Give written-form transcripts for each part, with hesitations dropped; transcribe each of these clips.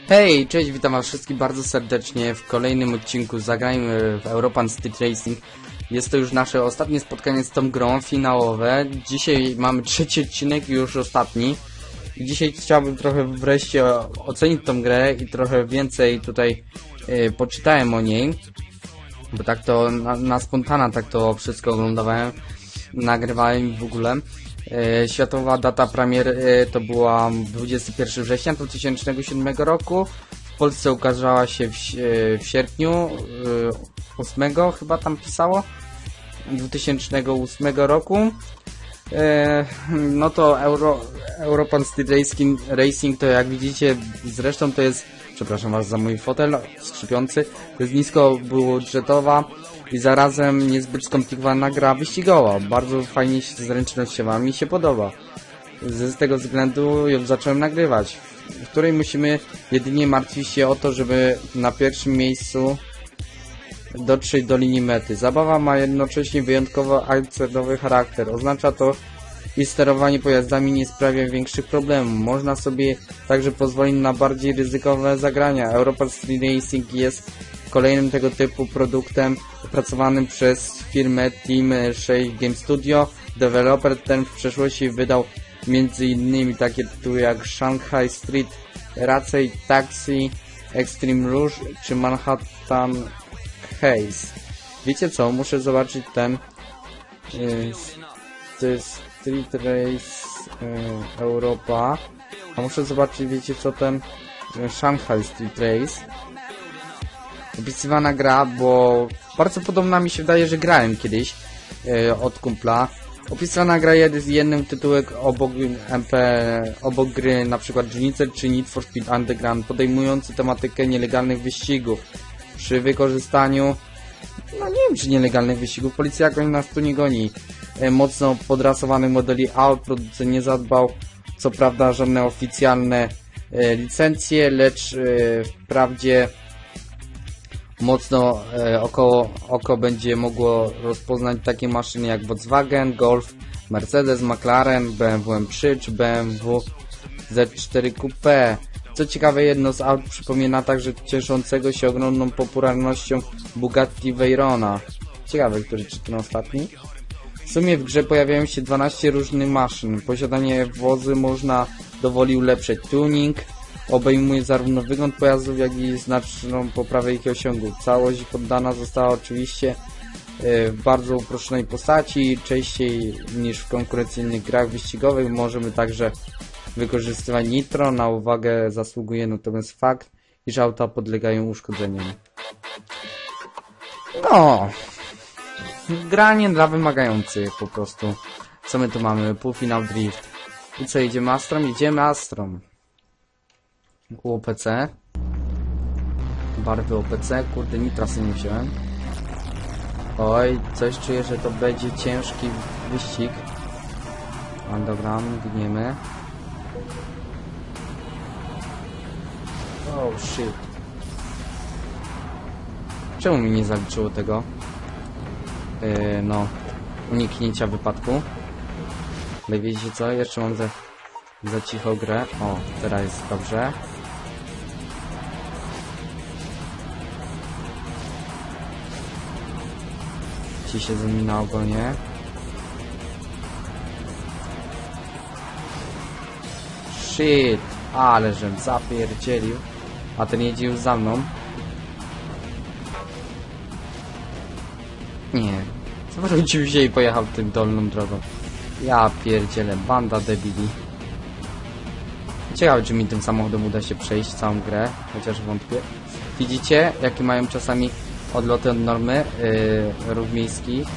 Hej, cześć, witam was wszystkich bardzo serdecznie w kolejnym odcinku Zagrajmy w European Street Racing. Jest to już nasze ostatnie spotkanie z tą grą, finałowe. Dzisiaj mamy trzeci odcinek i już ostatni. I dzisiaj chciałbym trochę wreszcie ocenić tą grę i trochę więcej tutaj poczytałem o niej. Bo tak to na spontana tak to wszystko oglądałem, nagrywałem w ogóle. Światowa data premier to była 21 września 2007 roku. W Polsce ukazała się w sierpniu 8 chyba tam pisało 2008 roku. No to European Street Racing to jak widzicie, zresztą to jest, przepraszam was za mój fotel skrzypiący, to jest niskobudżetowa i zarazem niezbyt skomplikowana gra wyścigowa. Bardzo fajnie się zręcznościowa, mi się podoba. Z tego względu ją zacząłem nagrywać, w której musimy jedynie martwić się o to, żeby na pierwszym miejscu dotrzeć do linii mety. Zabawa ma jednocześnie wyjątkowo arcadowy charakter. Oznacza to, iż sterowanie pojazdami nie sprawia większych problemów. Można sobie także pozwolić na bardziej ryzykowne zagrania. European Street Racing jest kolejnym tego typu produktem opracowanym przez firmę Team 6 Game Studio. Deweloper ten w przeszłości wydał m.in. takie tytuły jak Shanghai Street Racing, Taxi, Extreme Rush czy Manhattan Haze. Wiecie co? Muszę zobaczyć ten Street Race Europa. A muszę zobaczyć, wiecie co, ten Shanghai Street Race. Opisywana gra, bo bardzo podobna mi się wydaje, że grałem kiedyś od kumpla. Opisywana gra jest jednym tytułem obok gry na przykład Junicer czy Need for Speed Underground, podejmujący tematykę nielegalnych wyścigów. Przy wykorzystaniu, no nie wiem czy nielegalnych wyścigów, policja jakoś nas tu nie goni. Mocno podrasowanych modeli aut, producent nie zadbał, co prawda żadne oficjalne licencje, lecz wprawdzie mocno oko będzie mogło rozpoznać takie maszyny jak Volkswagen, Golf, Mercedes, McLaren, BMW M3 czy BMW Z4 Coupe. Co ciekawe, jedno z aut przypomina także cieszącego się ogromną popularnością Bugatti Veyrona. Ciekawe, który czy ten ostatni? W sumie w grze pojawiają się 12 różnych maszyn. Posiadanie wozy można dowoli ulepszyć. Tuning obejmuje zarówno wygląd pojazdów, jak i znaczną poprawę ich osiągów. Całość poddana została oczywiście w bardzo uproszczonej postaci. Częściej niż w konkurencyjnych grach wyścigowych możemy także wykorzystywać nitro. Na uwagę zasługuje natomiast fakt, iż auta podlegają uszkodzeniom. No, granie dla wymagających po prostu. Co my tu mamy? Półfinał drift. I co, idziemy Astrom? Idziemy Astrom. OPC. Barwy OPC. Kurde, nitra sobie nie wziąłem. Oj, coś czuję, że to będzie ciężki wyścig. Underground, biegniemy. Oh shit. Czemu mi nie zaliczyło tego? No, uniknięcia wypadku. Ale wiecie co? Jeszcze mam za cicho grę. O, teraz jest dobrze. Ci się ze mną na ogonie. Shit! Ale żem zapierdzielił. A ten jedzie już za mną. Nie. Zawrócił się i pojechał tym dolną drogą. Ja pierdzielę, banda debili. Ciekawe, czy mi tym samochodem uda się przejść całą grę, chociaż wątpię. Widzicie, jakie mają czasami odloty od normy ruch miejski.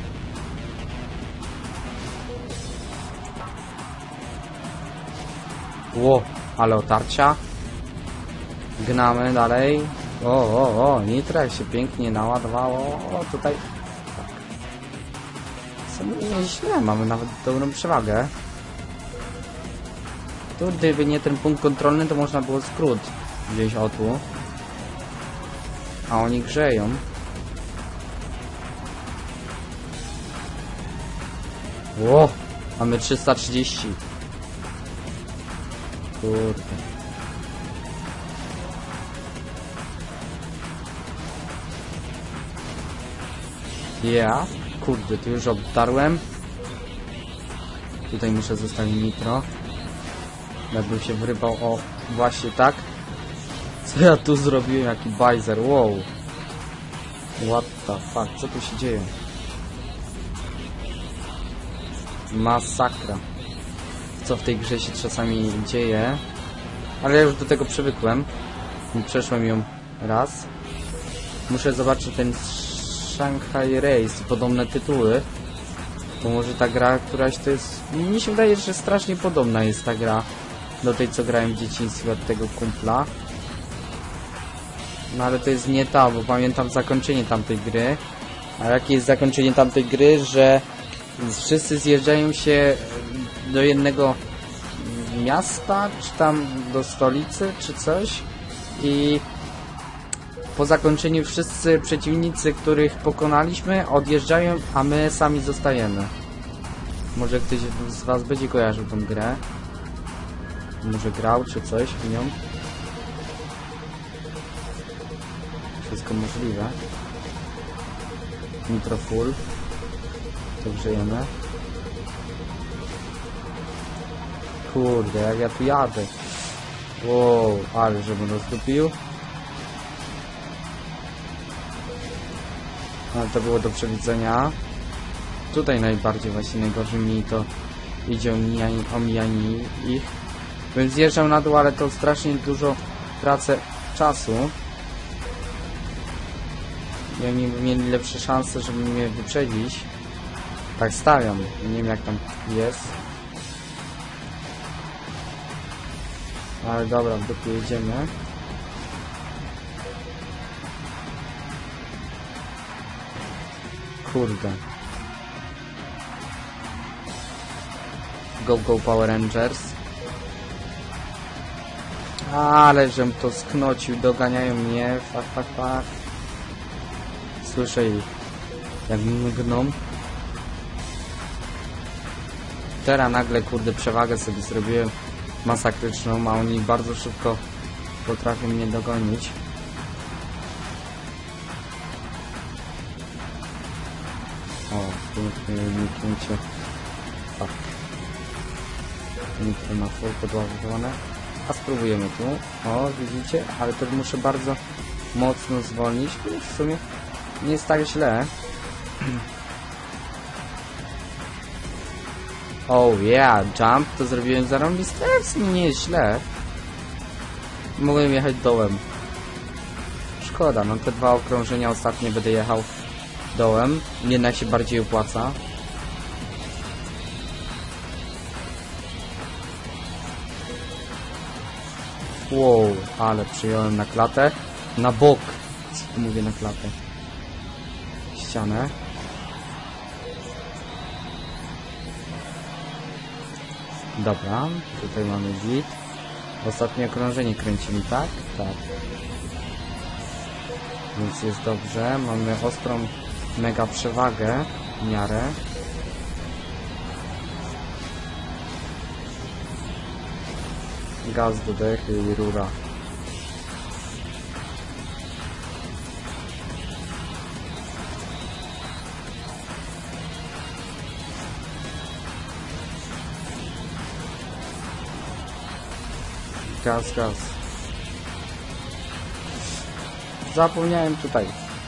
Ło, ale otarcia. Gnamy dalej. O, nitra się pięknie naładowało. O, tutaj nieźle, mamy nawet dobrą przewagę. Tu gdyby nie ten punkt kontrolny, to można było skrót wziąć o tu. A oni grzeją. Ło, mamy 330. Kurde. Yeah. Kurde, tu już obdarłem. Tutaj muszę zostawić nitro. Jakbym się wrywał, o, właśnie tak. Co ja tu zrobiłem? Jaki bajzer, wow. What the fuck, co tu się dzieje? Masakra. Co w tej grze się czasami dzieje. Ale ja już do tego przywykłem. Przeszłem ją raz. Muszę zobaczyć ten Shanghai Race i podobne tytuły. To może ta gra, któraś to jest... Mi się wydaje, że strasznie podobna jest ta gra do tej, co grałem w dzieciństwie od tego kumpla. No ale to jest nie ta, bo pamiętam zakończenie tamtej gry. A jakie jest zakończenie tamtej gry, że wszyscy zjeżdżają się do jednego miasta, czy tam do stolicy, czy coś. I po zakończeniu wszyscy przeciwnicy, których pokonaliśmy, odjeżdżają, a my sami zostajemy. Może ktoś z was będzie kojarzył tą grę. Może grał, czy coś w nią. Wszystko możliwe. Nitro full. To grzejemy. Kurde, jak ja tu jadę. Wow, ale żebym rozdupił. Ale to było do przewidzenia. Tutaj najbardziej właśnie najgorzej mi to idzie omijanie ich. Bym zjeżdżał na dół, ale to strasznie dużo tracę czasu. I oni mieli lepsze szanse, żeby mnie wyprzedzić. Tak stawiam. Nie wiem jak tam jest. Ale dobra, w dupie jedziemy. Kurde. Go, go Power Rangers. Ale żem to sknocił, doganiają mnie. Fuck. Słyszę ich, jak mgną. Teraz nagle, kurde, przewagę sobie zrobiłem masakryczną, a oni bardzo szybko potrafią mnie dogonić. O, piękne uniknięcie. Fuck. Nitro na full podładowane. A spróbujemy tu. O, widzicie? Ale to muszę bardzo mocno zwolnić. W sumie nie jest tak źle. Oh yeah, jump to zrobiłem zarąbiste, w sumie nie jest źle. Mogłem jechać dołem. Szkoda, no te dwa okrążenia ostatnie będę jechał dołem. Jednak się bardziej opłaca. Wow, ale przyjąłem na klatę. Na bok. Co tu mówię na klatę? Ścianę. Dobra, tutaj mamy git. Ostatnie okrążenie kręcimy, tak? Tak. Więc jest dobrze. Mamy ostrą mega przewagę w miarę. Gaz do dechy i rura. Gaz. Zapomniałem tutaj.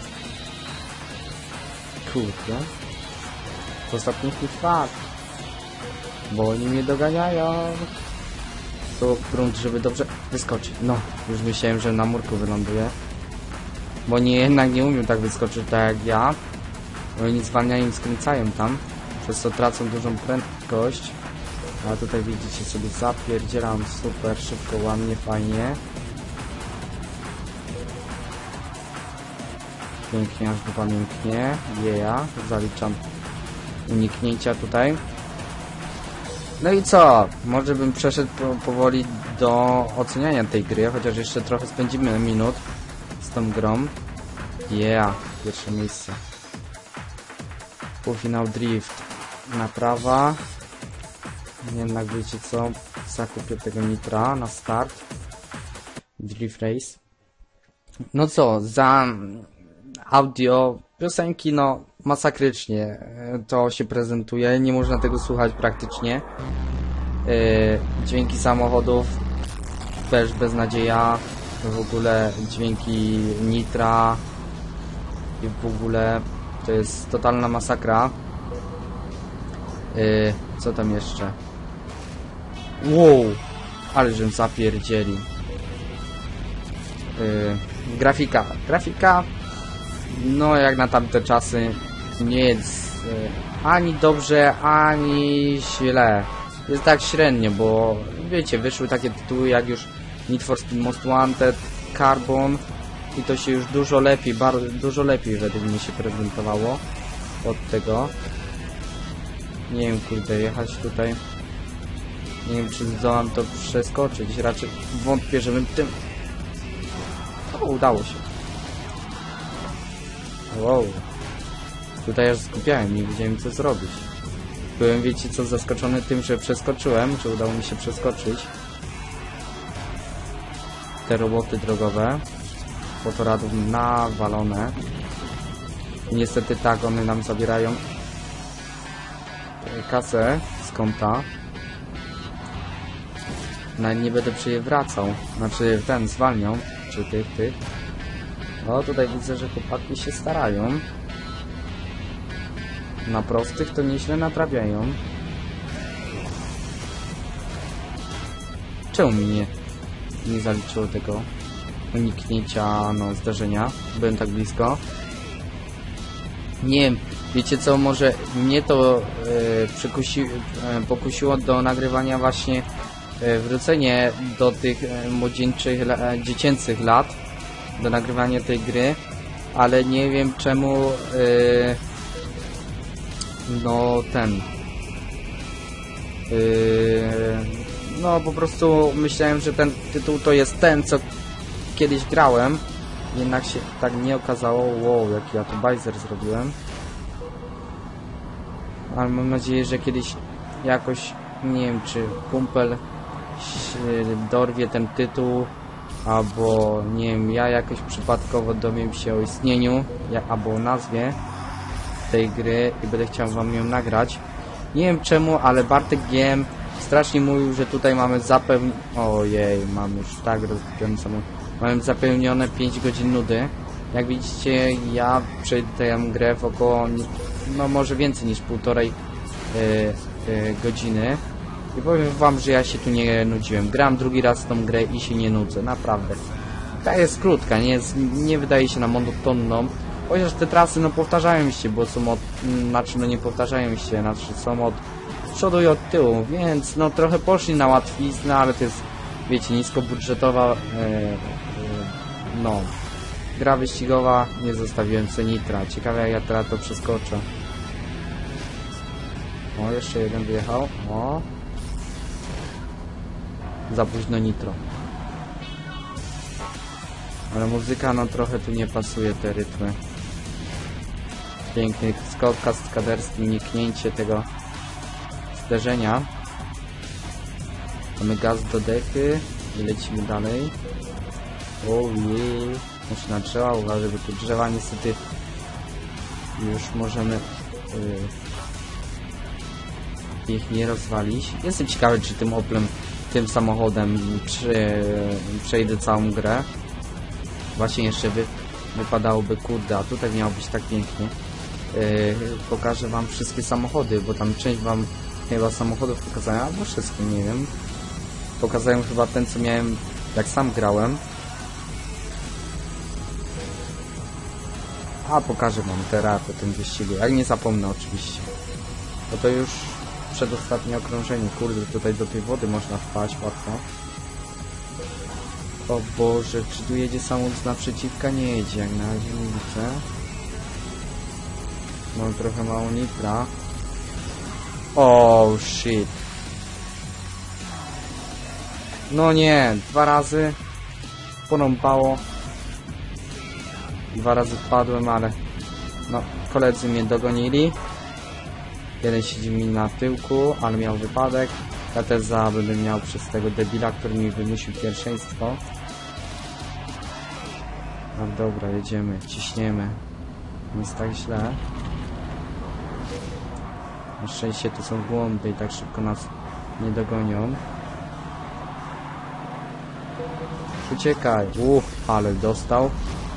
Kurde. W ostatnich chwilach. Bo oni mnie doganiają. To grunt, żeby dobrze wyskoczyć. No, już myślałem, że na murku wyląduję. Bo oni jednak nie umią tak wyskoczyć tak jak ja. Bo oni zwalniają i skręcają tam. Przez to tracą dużą prędkość. A tutaj widzicie, sobie zapierdzielam super szybko, ładnie, fajnie. Pięknie, aż dupa mięknie. Zaliczam uniknięcia tutaj. No i co? Może bym przeszedł powoli do oceniania tej gry, chociaż jeszcze trochę spędzimy minut z tą grą. Pierwsze miejsce. Półfinał Drift. Naprawa. Jednak wiecie co? Zakupię tego nitra na start. Drift Race. No co? Za audio piosenki, no masakrycznie to się prezentuje, nie można tego słuchać praktycznie. Dźwięki samochodów też beznadzieja, w ogóle dźwięki nitra i w ogóle to jest totalna masakra. Co tam jeszcze? Wow, ale żem zapierdzieli. Grafika no jak na tamte czasy nie jest ani dobrze, ani źle. Jest tak średnio, bo wiecie, wyszły takie tytuły jak już Need for Speed Most Wanted, Carbon i to się już dużo lepiej, dużo lepiej według mnie się prezentowało od tego. Nie wiem, kurde, jechać tutaj. Nie wiem, czy zdołam to przeskoczyć. Raczej wątpię, żebym tym... O, udało się. Wow. Tutaj aż skupiałem, nie wiedziałem co zrobić. Byłem, wiecie co, zaskoczony tym, że przeskoczyłem, że udało mi się przeskoczyć te roboty drogowe. Fotoradów nawalone. Niestety tak, one nam zabierają kasę z konta. Nawet nie będę przy je wracał. Znaczy ten zwalniał. Czy tych. O, tutaj widzę, że chłopaki się starają. Na prostych to nieźle naprawiają. Czemu mi nie zaliczyło tego uniknięcia, no, zdarzenia? Byłem tak blisko. Nie wiem, wiecie co, może mnie to pokusiło do nagrywania właśnie wrócenie do tych młodzieńczych, dziecięcych lat, do nagrywania tej gry, ale nie wiem czemu no no po prostu myślałem, że ten tytuł to jest ten, co kiedyś grałem, jednak się tak nie okazało. Wow, jaki ja tu bajzer zrobiłem. Ale mam nadzieję, że kiedyś jakoś, nie wiem, czy kumpel dorwie ten tytuł, albo nie wiem, ja jakoś przypadkowo dowiem się o istnieniu, albo o nazwie tej gry i będę chciał wam ją nagrać. Nie wiem czemu, ale Bartek GM strasznie mówił, że tutaj mamy ojej, mam już tak rozkręcone. Mamy zapełnione 5 godzin nudy. Jak widzicie, ja przejdę tę grę w około, no może więcej niż 1,5 godziny. I powiem wam, że ja się tu nie nudziłem. Gram drugi raz w tą grę i się nie nudzę, naprawdę. Ta jest krótka, nie wydaje się na monotonną. Chociaż te trasy no powtarzają się, bo są no nie powtarzają się, są od przodu i od tyłu, więc no trochę poszli na łatwiznę, ale to jest, wiecie, niskobudżetowa no gra wyścigowa, nie zostawiłem sobie nitra. Ciekawe jak ja teraz to przeskoczę. O, jeszcze jeden wyjechał. O, za późno nitro. Ale muzyka no trochę tu nie pasuje, te rytmy. Piękny skok kaskaderski, uniknięcie tego zderzenia. Mamy gaz do dechy i lecimy dalej. Ojej, muszę na drzewa uważać, bo tu drzewa niestety już możemy ich nie rozwalić. Jestem ciekawy, czy tym Oplem, tym samochodem przejdę całą grę. Właśnie jeszcze wypadałoby, kurde, a tutaj miało być tak pięknie. Pokażę wam wszystkie samochody, bo tam część wam chyba samochodów pokazałem, albo wszystkie, nie wiem. Pokazałem chyba ten, co miałem, jak sam grałem. A pokażę wam teraz po tym wyścigu, jak nie zapomnę oczywiście. Bo to już przedostatnie okrążenie, kurde, tutaj do tej wody można wpaść łatwo. O Boże, czy tu jedzie samochód z naprzeciwka? Nie jedzie, jak na razie nie widzę. Mam trochę mało nitra. Oh shit. No nie, 2 razy porąbało. 2 razy wpadłem, ale no, koledzy mnie dogonili. Jeden siedzi mi na tyłku, ale miał wypadek. Ja też będę miał przez tego debila, który mi wymusił pierwszeństwo. No dobra, jedziemy, ciśniemy. Nie jest tak źle. Na szczęście tu są głąby i tak szybko nas nie dogonią. Uciekaj. Ale dostał.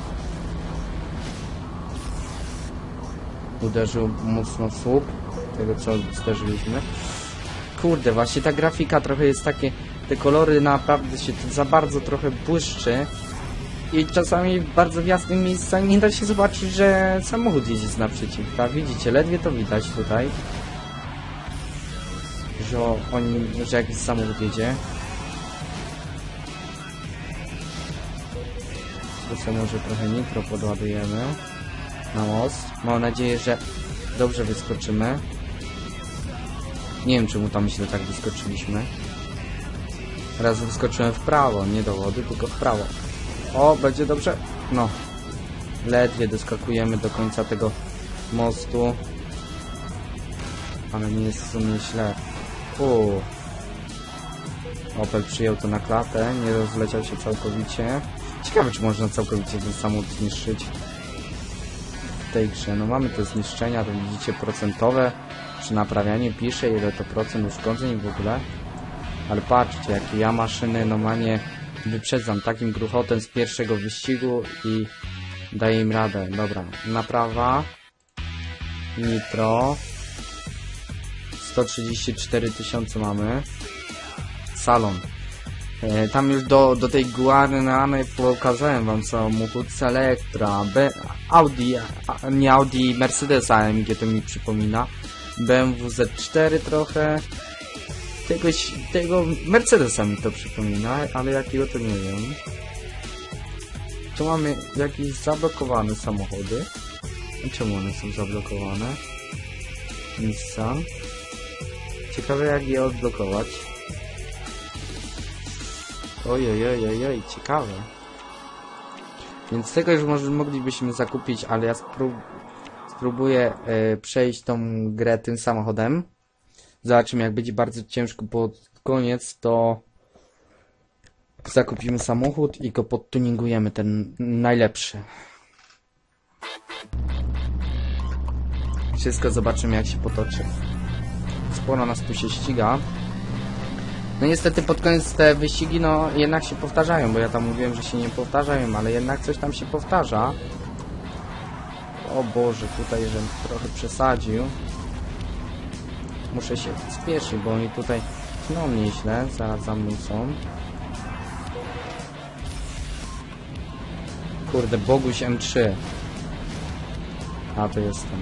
Uderzył mocno w słup tego, co zderzyliśmy. Kurde, właśnie ta grafika trochę jest takie... Te kolory naprawdę się za bardzo trochę błyszczy. I czasami w bardzo jasnych miejscach nie da się zobaczyć, że samochód jedzie z naprzeciwka. Widzicie, ledwie to widać tutaj. Że jakiś samochód jedzie. Tu co może trochę nitro podładujemy na most. Mam nadzieję, że dobrze wyskoczymy. Nie wiem, czemu tam źle tak wyskoczyliśmy. Raz wyskoczyłem w prawo, nie do wody, tylko w prawo. O, będzie dobrze? No. Ledwie doskakujemy do końca tego mostu. Ale nie jest w sumie źle. Opel przyjął to na klatę, nie rozleciał się całkowicie. Ciekawe, czy można całkowicie ten samochód zniszczyć w tej grze. No mamy te zniszczenia, to widzicie procentowe. Przy naprawianiu pisze, ile to procent uszkodzeń w ogóle. Ale patrzcie, jakie ja maszyny normalnie wyprzedzam takim gruchotem z pierwszego wyścigu i daję im radę. Dobra, naprawa. Nitro. 134 000 mamy. Salon. Tam już do tej Guarany pokazałem wam samochód Selectra, Audi, nie Audi, Mercedes AMG to mi przypomina. BMW Z4 trochę. Tego Mercedesa mi to przypomina, ale jakiego to nie wiem. Tu mamy jakieś zablokowane samochody. Czemu one są zablokowane? Nissan. Ciekawe, jak je odblokować. Ojej, ciekawe. Więc tego już może moglibyśmy zakupić, ale ja spróbuję przejść tą grę tym samochodem. Zobaczymy, jak będzie bardzo ciężko pod koniec, to zakupimy samochód i go podtuningujemy, ten najlepszy. Wszystko zobaczymy, jak się potoczy. Sporo nas tu się ściga. No niestety pod koniec te wyścigi no jednak się powtarzają, bo ja tam mówiłem, że się nie powtarzają, ale jednak coś tam się powtarza. O Boże, tutaj żem trochę przesadził. Muszę się spieszyć, bo oni tutaj tną mnie źle, zaraz za mną są. Kurde, Boguś M3. A, to jestem.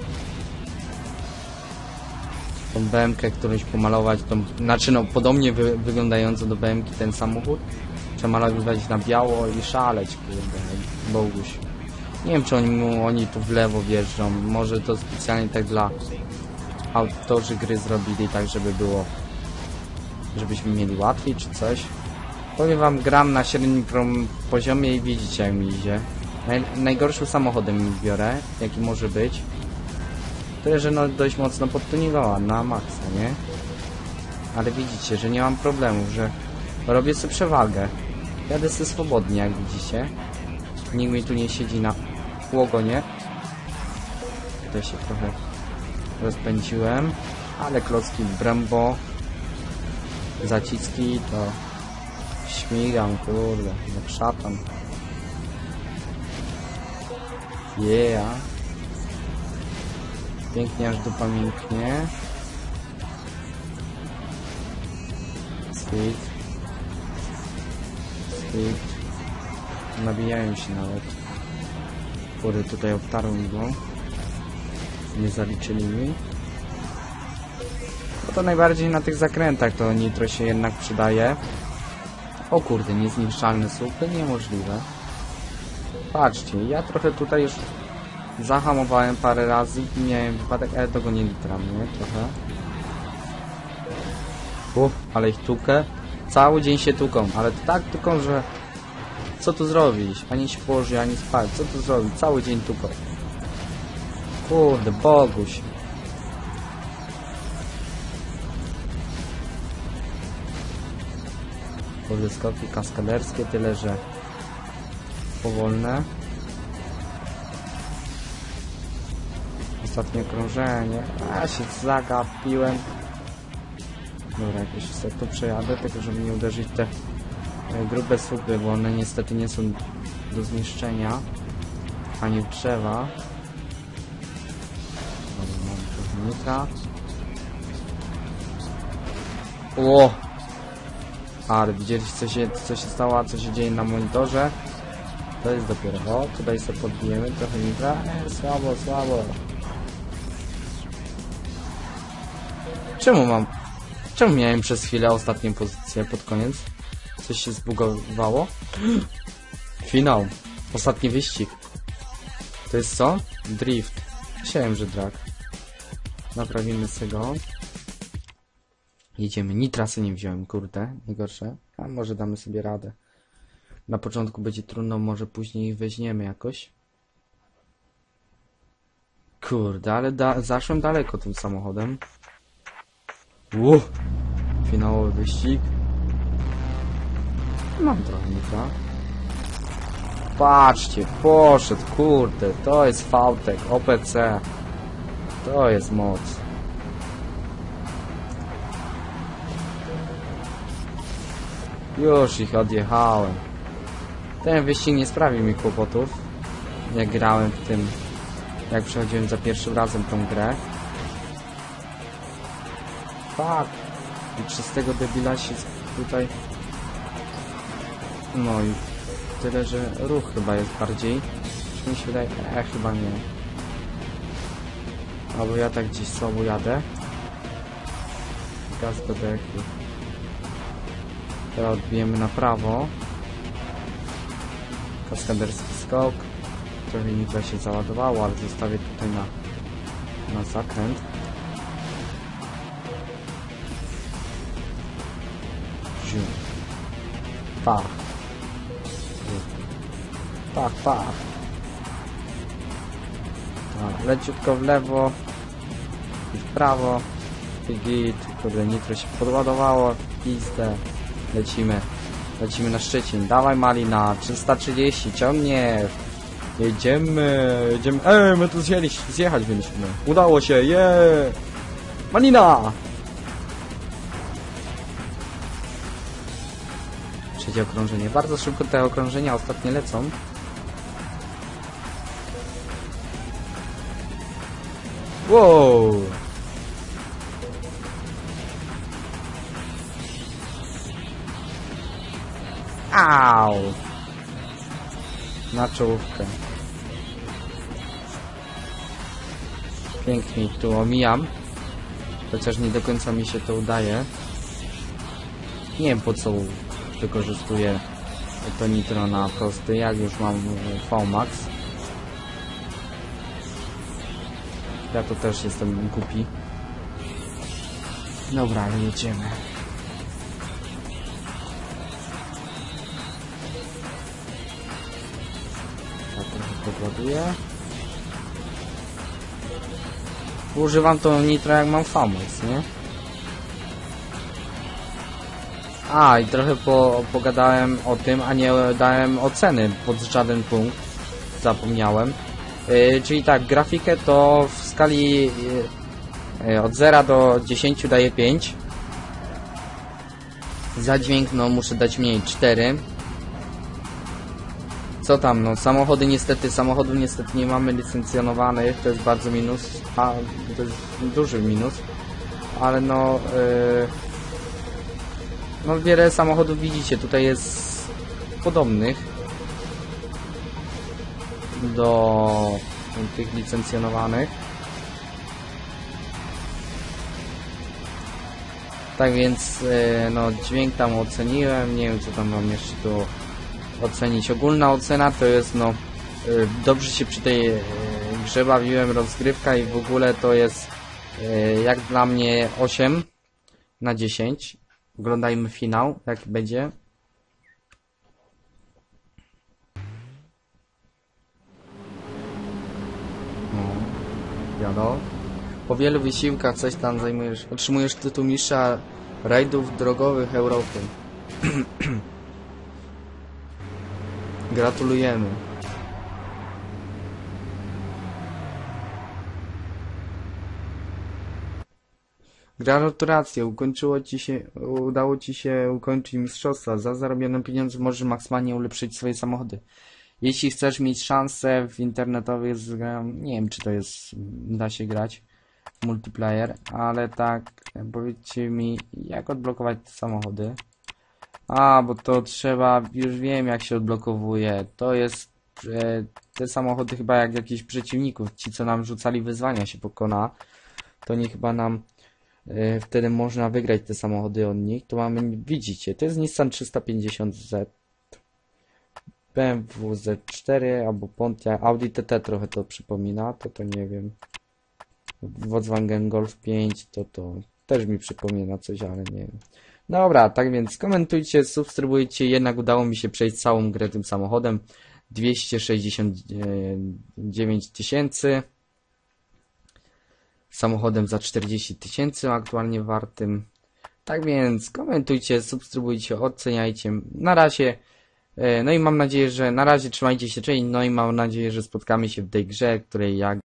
Tą BM-kę którąś pomalować, znaczy no podobnie wyglądająco do BM-ki ten samochód. Trzeba malować na biało i szaleć, kurde, Boguś. Nie wiem, czy oni tu w lewo wjeżdżą, może to specjalnie tak dla autorzy gry zrobili, tak żeby było, żebyśmy mieli łatwiej czy coś. Powiem wam, gram na średnim poziomie i widzicie, jak mi idzie. Najgorszym samochodem mi biorę, jaki może być. Tyle, że no dość mocno podtuningowała na maksa, nie? Ale widzicie, że nie mam problemów, że robię sobie przewagę. Jadę sobie swobodnie, jak widzicie. Nikt mi tu nie siedzi na ogonie. Tutaj się trochę rozpędziłem. Ale klocki Brembo. Zaciski to śmigam, kurde, jak szatan. Yeah. Pięknie, aż dupa mięknie. Sweet. Sweet. Nabijają się nawet. Kurde, tutaj obtarłem go. Nie zaliczyli mi. No to najbardziej na tych zakrętach to nitro się jednak przydaje. O kurde, niezniszczalne słupy, niemożliwe. Patrzcie, ja trochę tutaj już zahamowałem parę razy i miałem wypadek, ale tego nie litram, nie? Trochę. Ale ich tukę. Cały dzień się tuką, ale tak tuką, że... Co tu zrobić? Ani się położy, ani spać. Co tu zrobić? Cały dzień tuką. Kurde, Boguś. Kurde, skoki kaskaderskie, tyle że powolne. Ostatnie okrążenie. A się zagapiłem. Dobra, jakoś sobie tu przejadę, tylko żeby nie uderzyć te grube słupy, bo one niestety nie są do zniszczenia. Ani w drzewa. Dobra, mam trochę nitra. O! Ale widzieliście co się stało, a co się dzieje na monitorze? To jest dopiero. O, tutaj sobie podbijemy trochę nitra. Słabo, słabo. Czemu miałem przez chwilę ostatnią pozycję pod koniec? Coś się zbugowało? Finał. Ostatni wyścig. To jest co? Drift. Myślałem, że drag. Naprawimy sobie go. Jedziemy. Nitrasy nie wziąłem, kurde. Najgorsze. A może damy sobie radę. Na początku będzie trudno, może później ich weźmiemy jakoś. Kurde, ale zaszłem daleko tym samochodem. Finałowy wyścig. Mam trochę nitra. Patrzcie, poszedł, kurde, to jest Fautek, OPC. To jest moc. Już ich odjechałem. Ten wyścig nie sprawił mi kłopotów. Jak grałem w tym, jak przechodziłem za pierwszym razem tą grę. Fuck. I przez tego debila się tutaj... No i tyle, że ruch chyba jest bardziej. Czy mi się wydaje? Chyba nie. Albo ja tak gdzieś słabo jadę. Gaz do dechy. Teraz odbijemy na prawo. Kaskaderski skok. Trochę nitra się załadowało, ale zostawię tutaj na zakręt. Pach. Pach, pach. Tak, leciutko w lewo i w prawo. I git. Kurde, nitro się podładowało. Pizdę. Lecimy. Lecimy na Szczecin. Dawaj Malina. 330. Ciągnie. Jedziemy. Jedziemy. My tu zjechać mieliśmy. Udało się. Malina. Trzecie okrążenie. Bardzo szybko te okrążenia ostatnie lecą. Wow! Au! Na czołówkę. Pięknie ich tu omijam. Chociaż nie do końca mi się to udaje. Nie wiem po co wykorzystuję to nitro na prosty, jak już mam VMAX. Ja to też jestem głupi. Dobra, ale jedziemy. Ja trochę podładuję. Używam to nitro jak mam VMAX, nie? A, i trochę pogadałem o tym, a nie dałem oceny pod żaden punkt. Zapomniałem. Czyli tak, grafikę to w skali od 0 do 10 daję 5. Za dźwięk no muszę dać mniej 4. Co tam, no samochodów niestety nie mamy licencjonowanych, to jest bardzo minus, a to jest duży minus, ale no no wiele samochodów widzicie, tutaj jest podobnych do tych licencjonowanych. Tak więc no dźwięk tam oceniłem, nie wiem co tam mam jeszcze tu ocenić. Ogólna ocena to jest no dobrze się przy tej grze bawiłem, rozgrywka i w ogóle to jest jak dla mnie 8 na 10. Oglądajmy finał, jak będzie. No, wiadomo. Po wielu wysiłkach coś tam otrzymujesz tytuł mistrza rajdów drogowych Europy. Gratulujemy. Gratulacje, udało ci się ukończyć mistrzostwa. Za zarobione pieniądze możesz maksymalnie ulepszyć swoje samochody. Jeśli chcesz mieć szansę w internetowych nie wiem czy to jest, da się grać w multiplayer, ale tak, powiedzcie mi, jak odblokować te samochody. A, bo to trzeba, już wiem jak się odblokowuje. To jest, te samochody chyba jak jakichś przeciwników, ci co nam rzucali wyzwania się pokona, to nie chyba nam wtedy można wygrać te samochody od nich. To mamy, widzicie, to jest Nissan 350Z, BMW Z4 albo Pontiac, Audi TT trochę to przypomina, to nie wiem. Volkswagen Golf 5 to też mi przypomina coś, ale nie wiem. Dobra, tak więc komentujcie, subskrybujcie, jednak udało mi się przejść całą grę tym samochodem. 269 tysięcy. Samochodem za 40 tysięcy aktualnie wartym. Tak więc komentujcie, subskrybujcie, oceniajcie. Na razie. No i mam nadzieję, że na razie trzymajcie się, cześć. No i mam nadzieję, że spotkamy się w tej grze, której ja